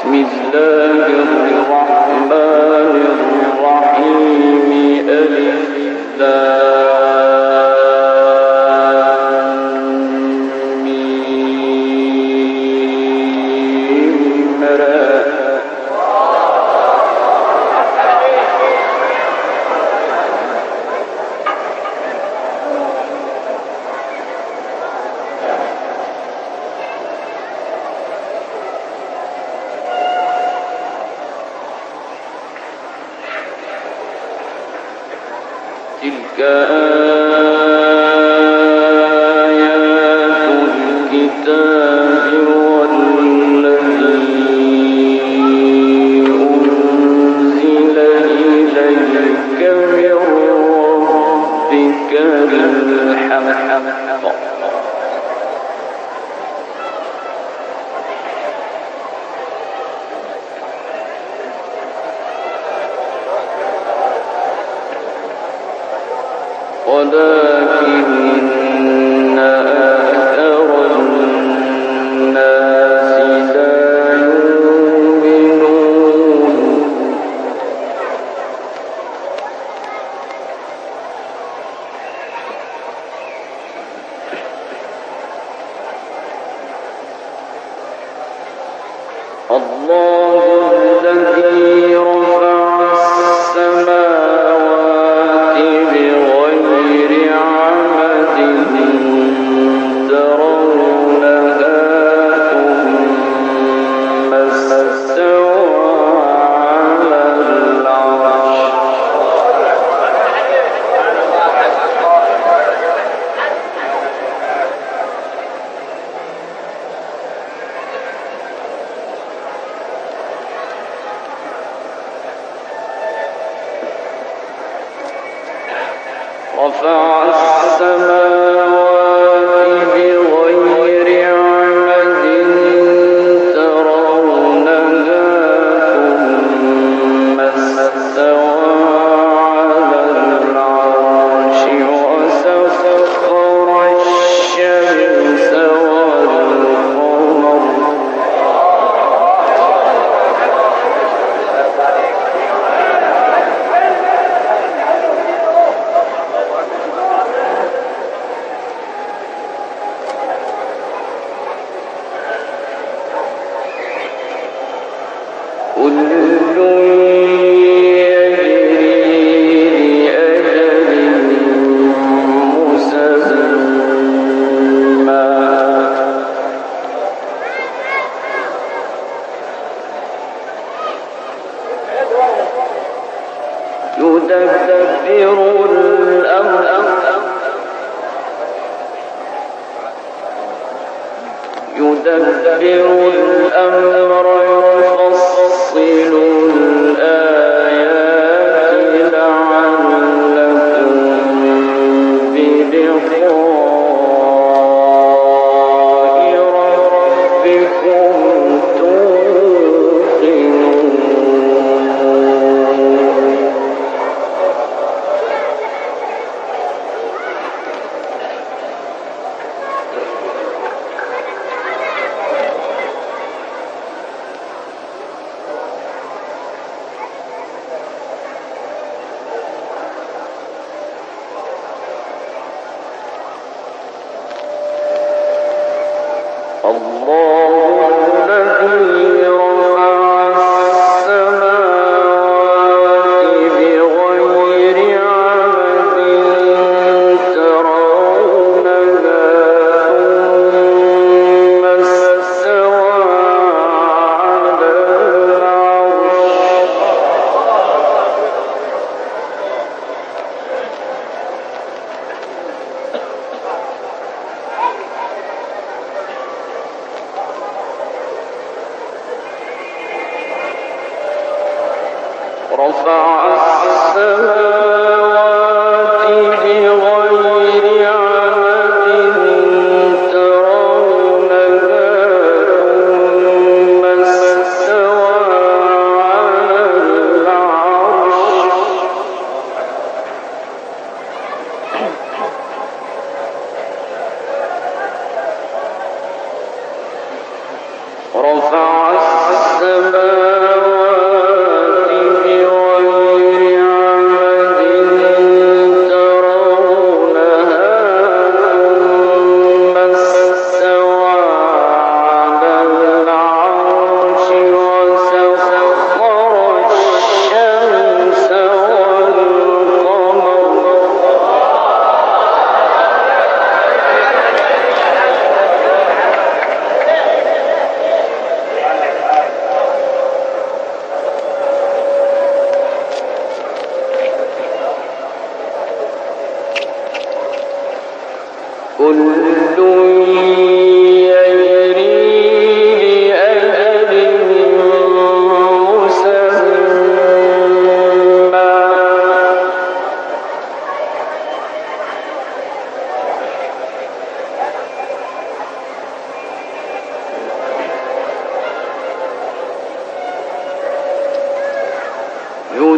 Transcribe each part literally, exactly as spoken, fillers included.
تلك آيات الكتاب والذي أنزل إليك من ربك الحق ولكن أكثر الناس لا يؤمنون الله الذي رفع السماوات بغير عمد ترونها ثم استوى على العرش رفع السماوات بغير عمد ترونها ثم استوى على العرش وسخر الشمس والقمر كل يجري لأجل مسمى يدبر الأمر يدبر الأمر يفصل الآيات لعلكم بلقاء ربكم توقنون الله الذي رفع السماوات بغير عمد ترونها ثم استوى على العرش رفع السماوات بغير عمد ترونها ثم استوى على العرش رفع السماوات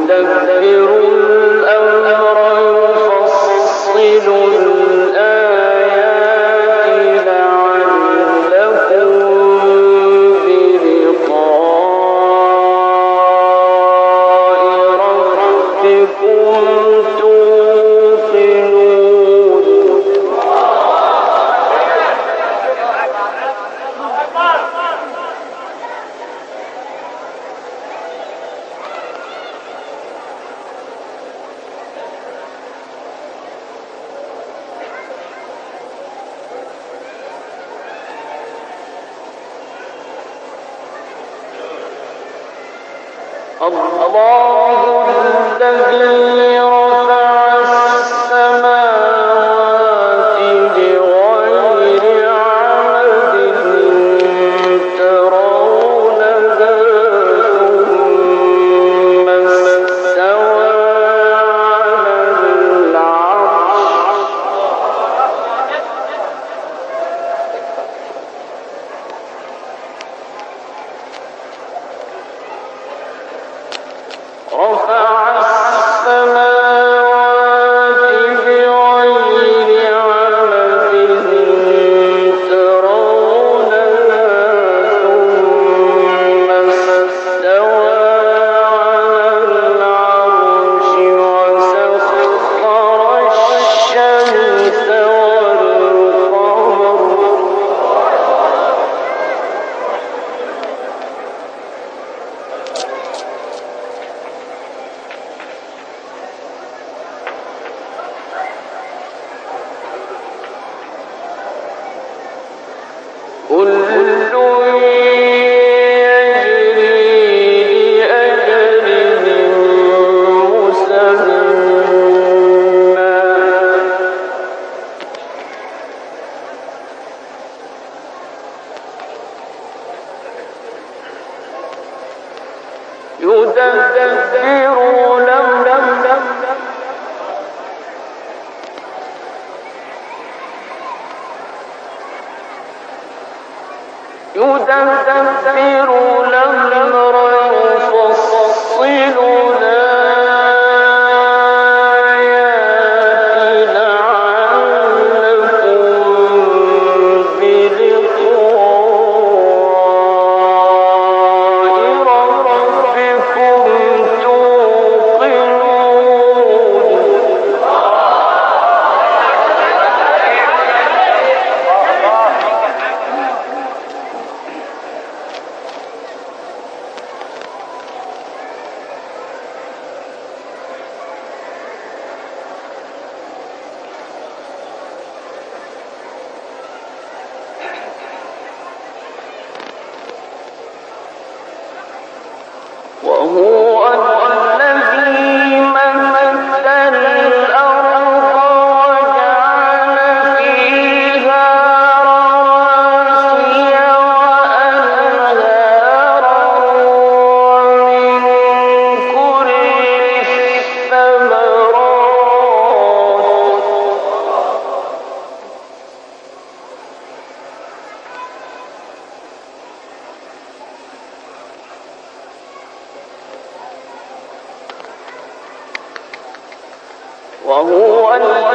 وهو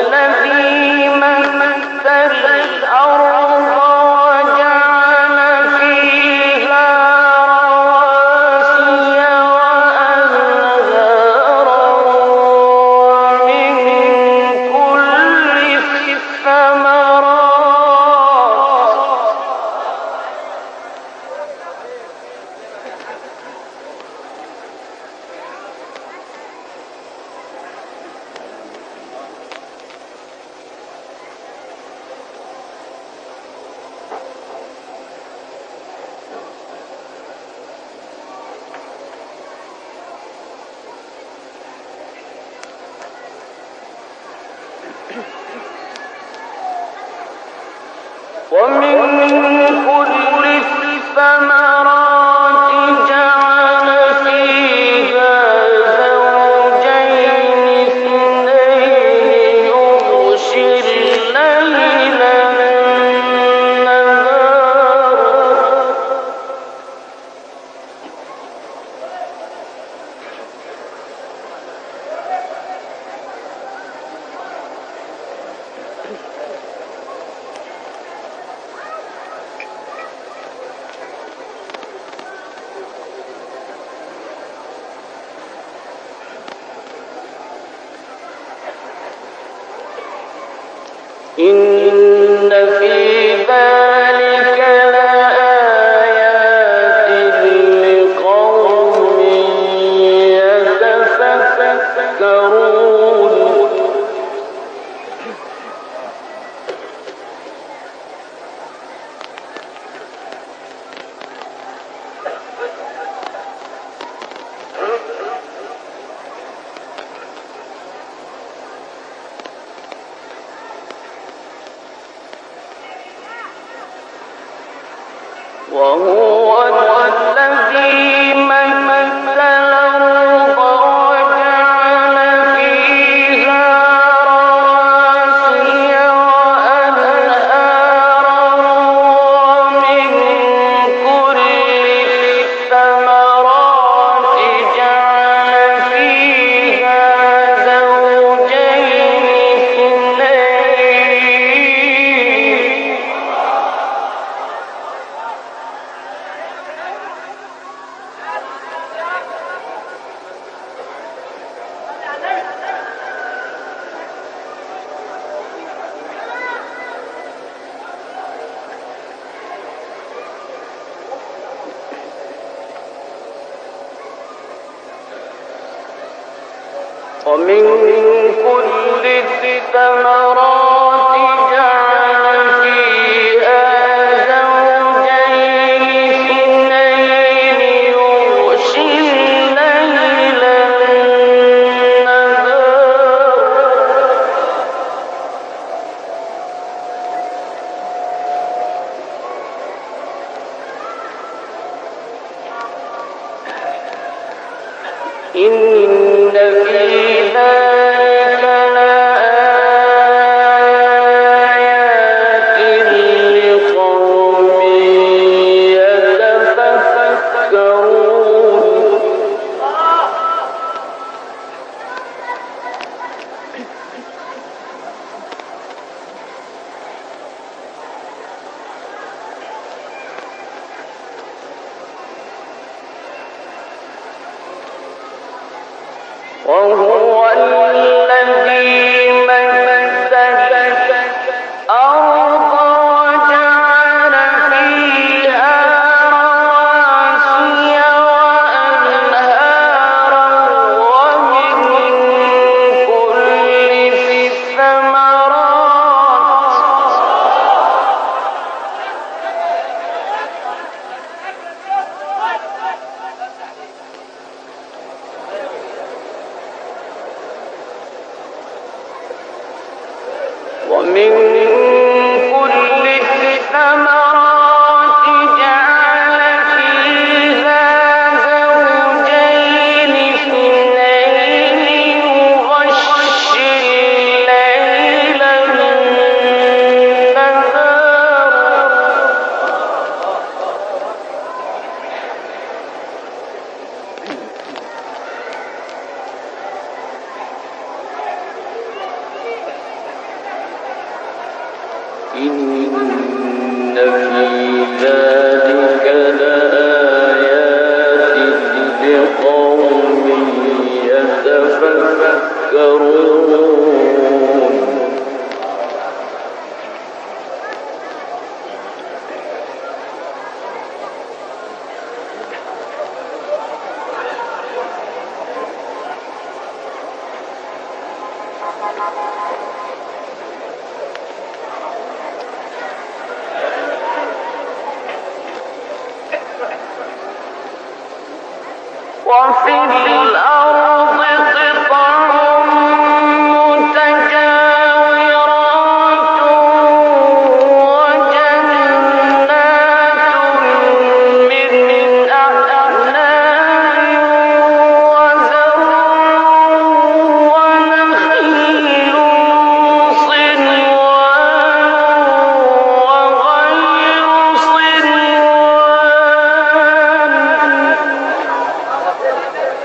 الذي مد الأرض وجعل فيها رواسي وأنهارا ومن كل الثمرات ومن كل الثمرات جعل فيها زوجين اثنين يغشي الليل النهار إن في ذلك لآيات لقوم يتفكرون وهو الذي مد الأرض وجعل فيها رواسي وأنهارا ومن كل الثمرات جعل فيها زوجين اثنين ومن كل الثمرات جعل فيها زوجين اثنين يغشي الليل النهار إن في ذلك لآيات لقوم يتفكرون وهو الذي مد الأرض وجعل فيها رواسي وأنهارا ومن كل الثمرات ومن كل الثمرات جعل فيها زوجين اثنين يغشي الليل النهار إن في ذلك لآيات لقوم يتفكرون وفي الأرض قطع متجاورات وجنات من أعناب وزرع ونخيل صنوان وغير صنوان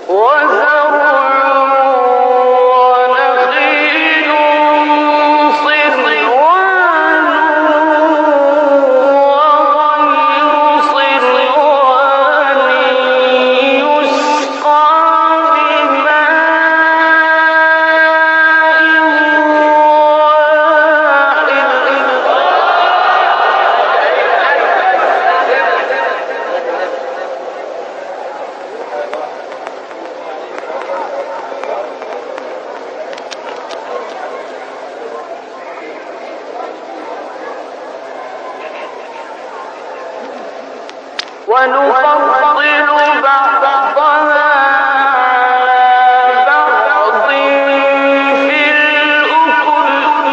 ونفضل بعضها على بعض في الأكل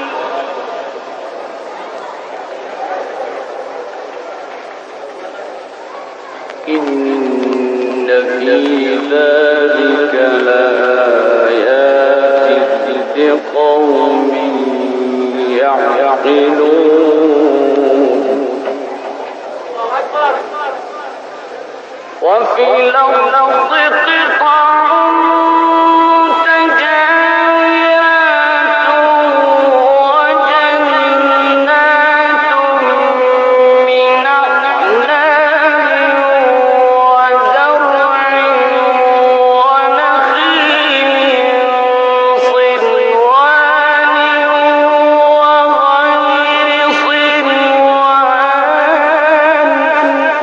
إن في ذلك لآيات لقوم يعقلون وفي الأرض قطع متجاورات وجنات من أعناب وزرع ونخيل صنوان وغير صنوان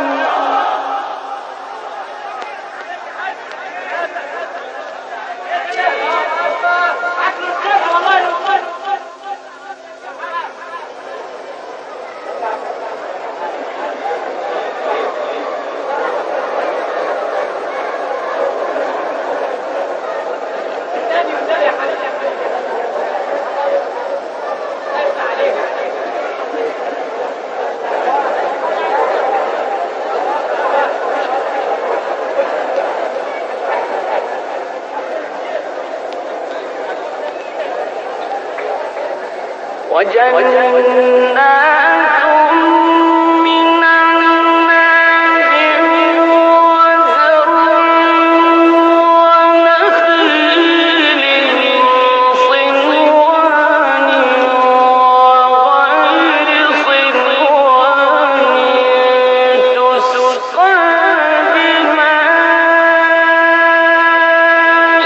وجنات من أعناب وزرع ونخيل صنوان وغير صنوان تسقى بماء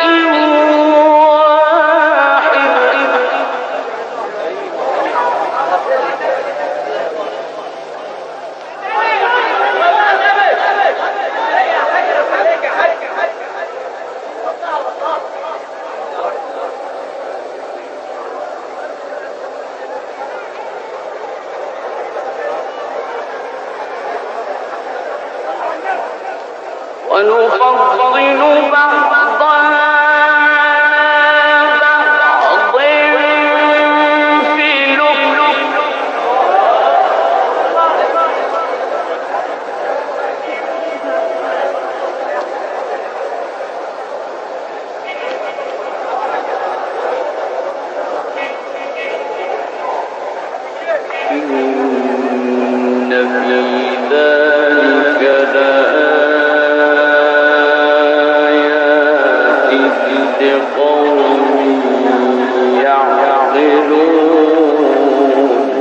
ونفضل بعضها على بعض في الأكل إن في ذلك لآيات لقوم يعقلون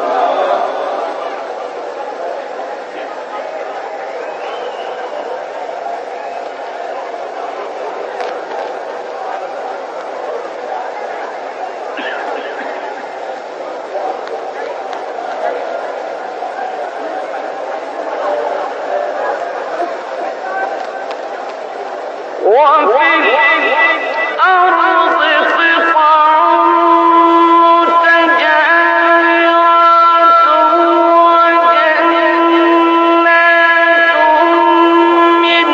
وفي الأرض قطع متجاورات وجنات من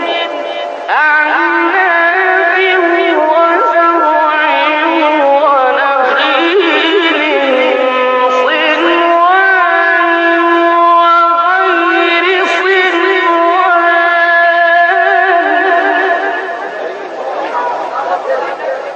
أعناب وزرع ونخيل صنوان وغير صنوان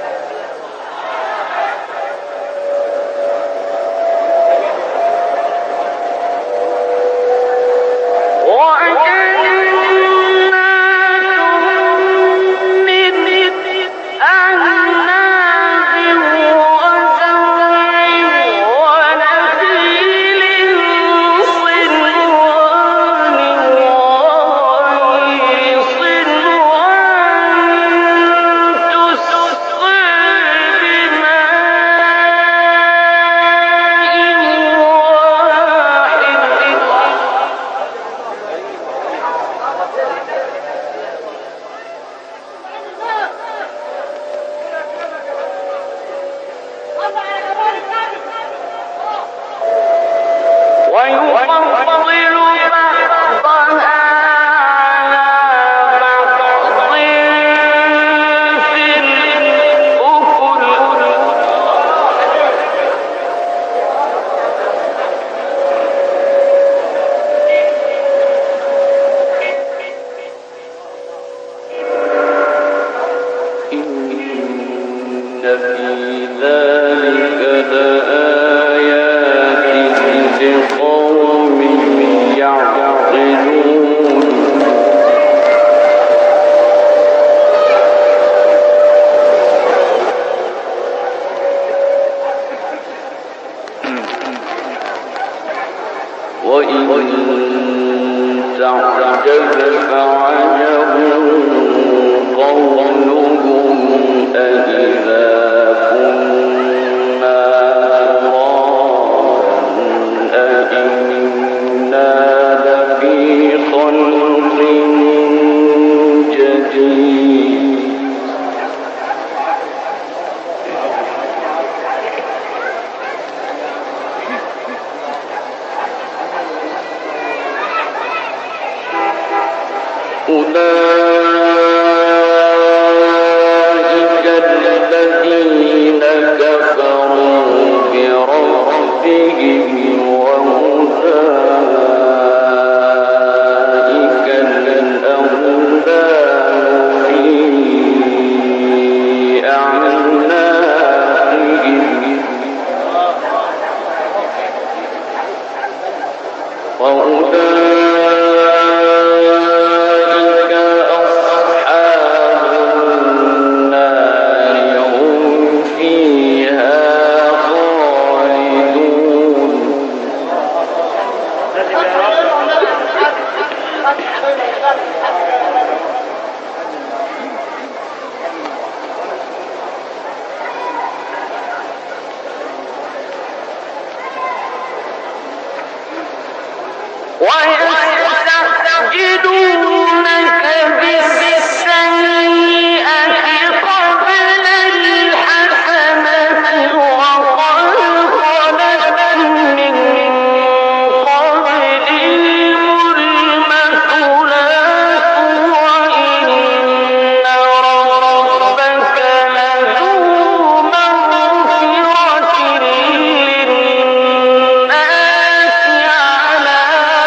في ذلك لآيات لقوم يعقلون وإن تعجب فعجب قولهم أإذا كنا ترابا أإنا لفي خلق جديد أولئك الذين كفروا بربهم وأولئك الأغلال في أعناقهم وأولئك أصحاب النار هم فيها خالدون ويستعجلونك بالسيئة قبل الحسنة وقد خلت من قبلهم المثلات وإن ربك لذو مغفرة للناس على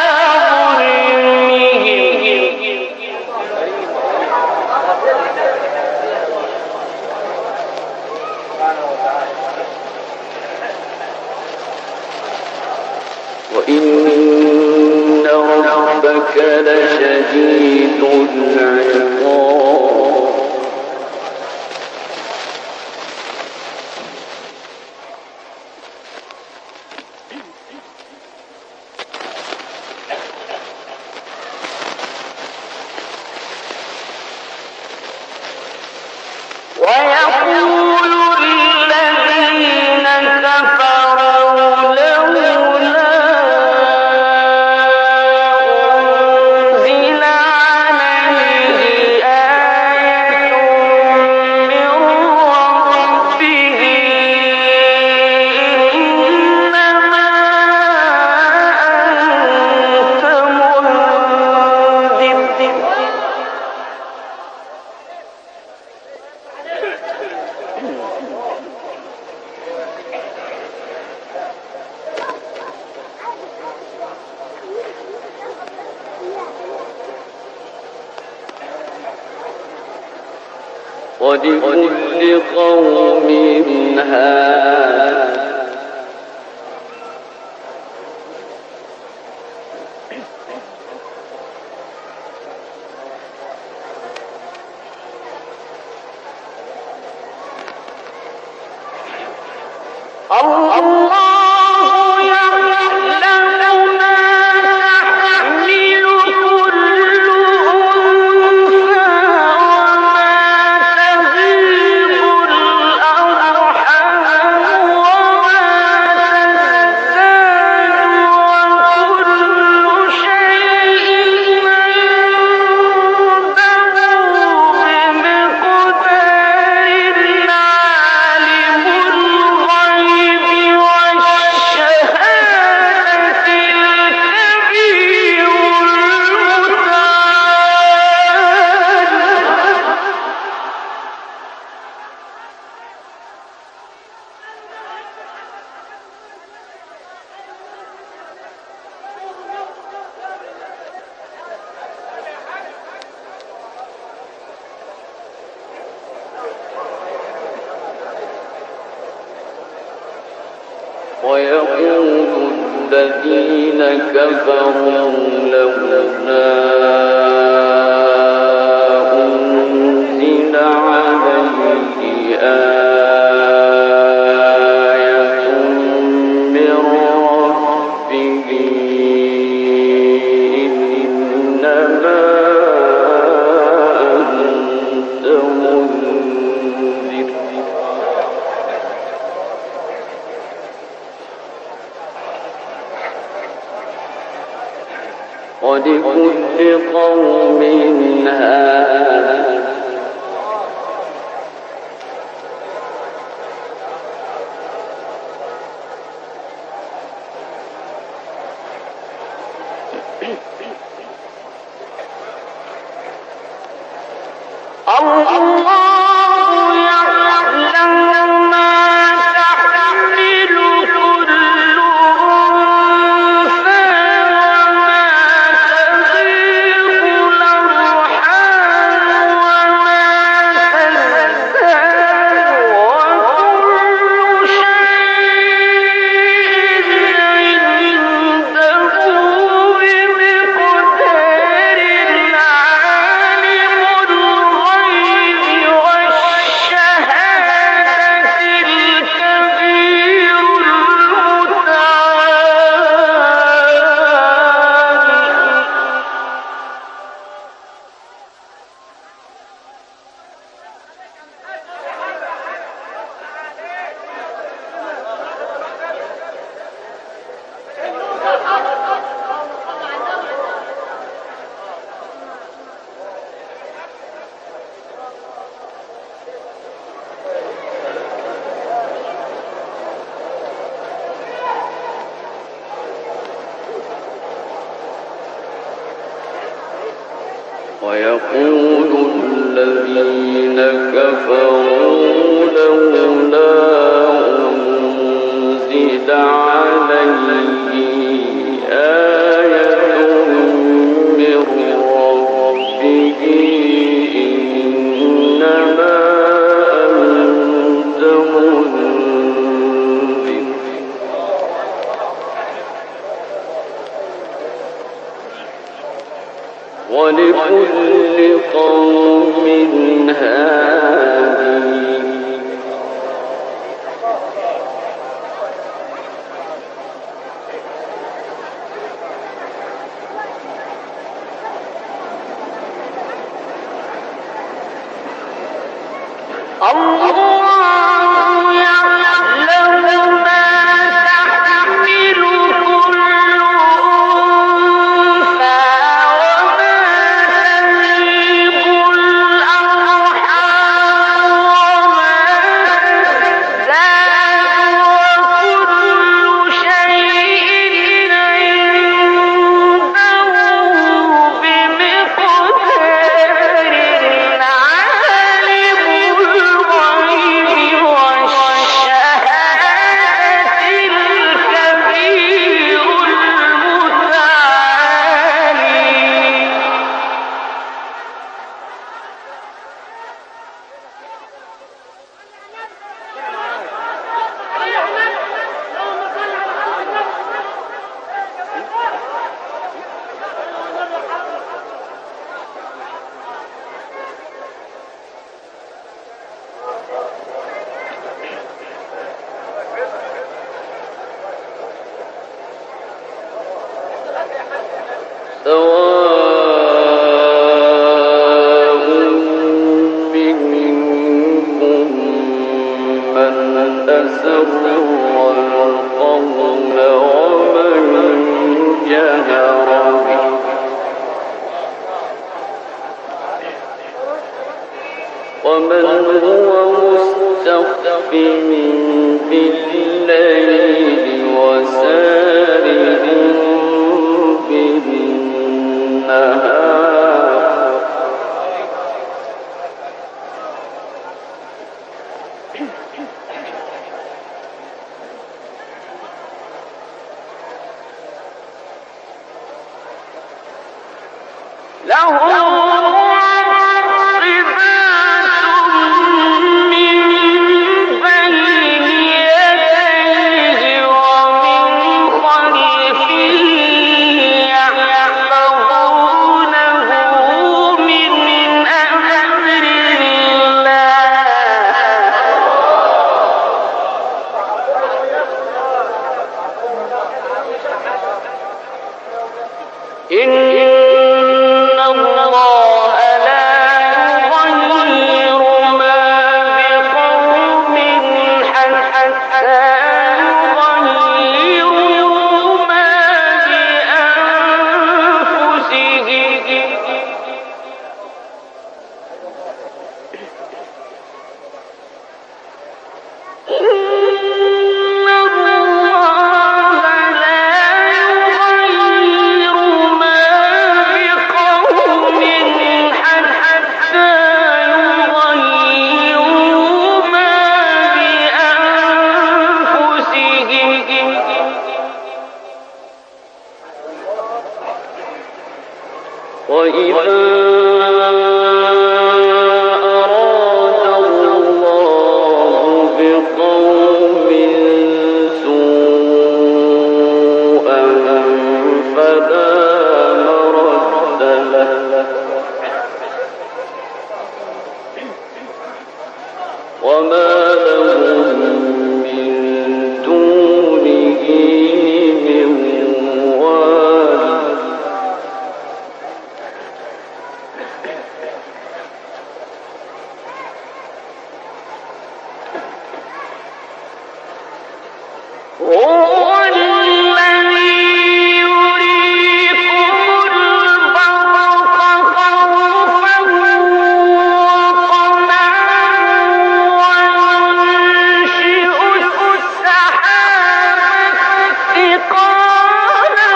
وإن ربك لشديد العقاب ويقول الذين كفروا لولا أنزل عليه آية من ربه إنما أنت منذر ولكل قوم هاد الله يعلم ما تحمل كل أنثى وما تغيض الأرحام وما تزداد وكل شيء عنده بمقدار عالم الغيب ويقول الذين كفروا لولا أنزل عليه آية من ربه إنما أنت منذر ولكل قوم هاد الله يعلم ما تحمل كل أنثى وما تغيض الأرحام وما تزداد وكل شيء عنده بمقدار عالم الغيب والشهادة الكبير ويقول الذين كفروا لولا أنزل عليه آية من ربه إنما أنت منذر ولكل قوم هاد الله يعلم ما تحمل كل أنثى وما تغيض الأرحام وما تزداد وكل شيء عنده بمقدار عالم الغيب والشهادة الكبير المتعالي سواء منكم من أسر القول ومن جهر به ومن هو مستخف بالليل وسارب بالنهار له معقبات من بين يديه وما لهم من دونه من وال هو الذي يريكم البرق خوفا وطمعا وينشئ السحاب الثقال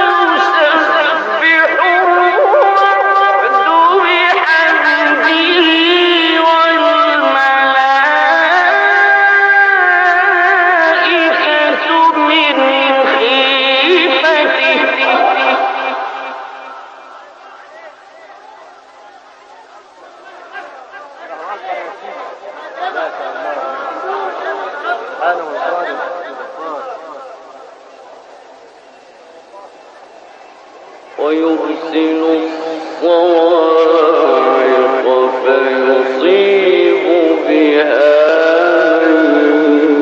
ويسبح الرعد بحمده والملائكة من خيفته ويرسل الصواعق فيصيب بها من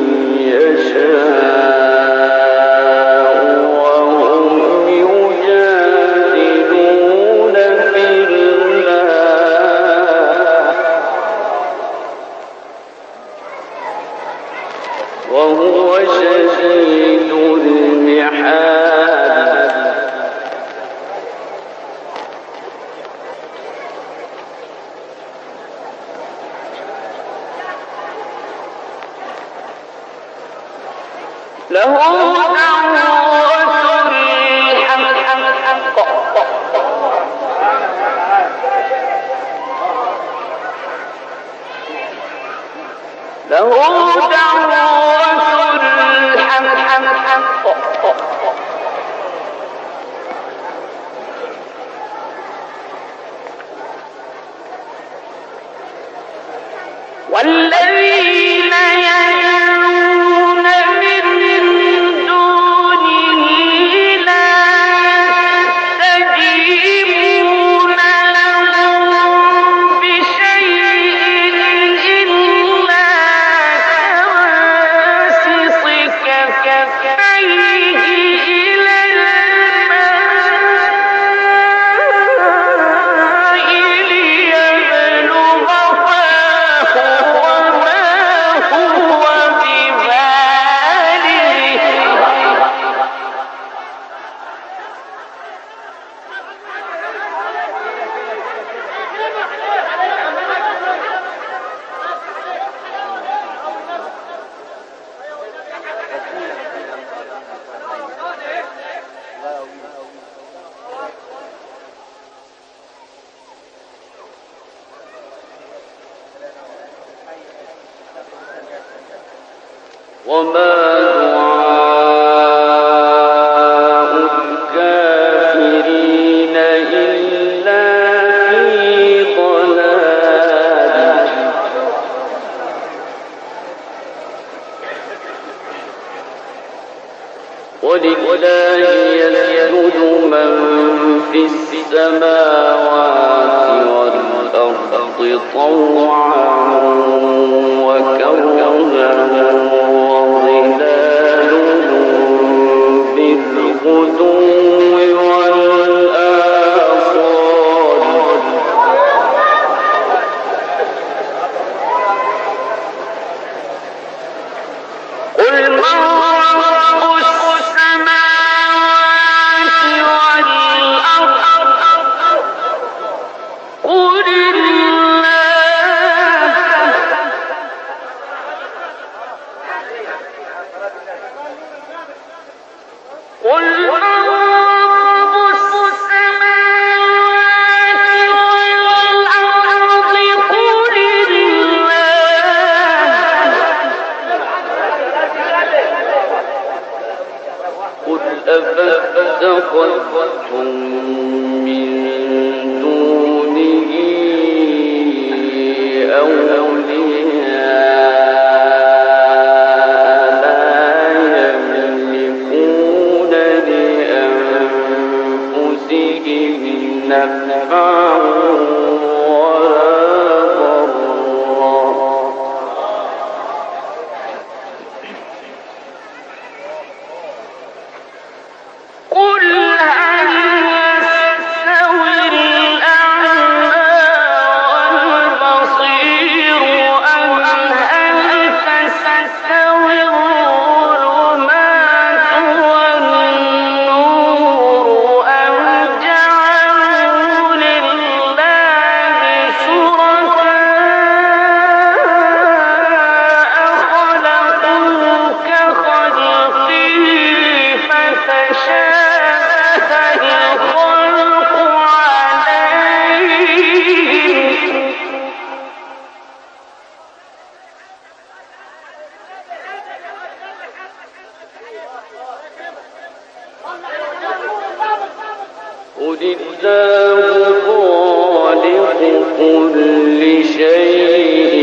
يشاء وهم يجادلون في الله وهو شديد المحال له دعوة الحق له دعوة الحق والذين يدعون من دونه لا يستجيبون لهم بشيء إلا كباسط كفيه إلى الماء ليبلغ فاه وما هو ببالغه وما دعاء الكافرين إلا في ضلال ولله يسجد من في السماوات والأرض طوعا وكرها وظلالهم بالغدو والآصال قل من رب السماوات والأرض قل الله قل من رب السماوات والأرض قل الله قل أفاتخذتم من دونه أولياء لا يملكون لأنفسهم نفعا ولا ضرا الله خالق كل شيء